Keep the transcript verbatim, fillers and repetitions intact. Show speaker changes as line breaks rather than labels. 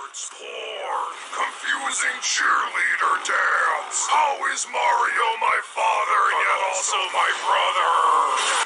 words. Porn. Confusing cheerleader dance. How is Mario my father, yet also my brother?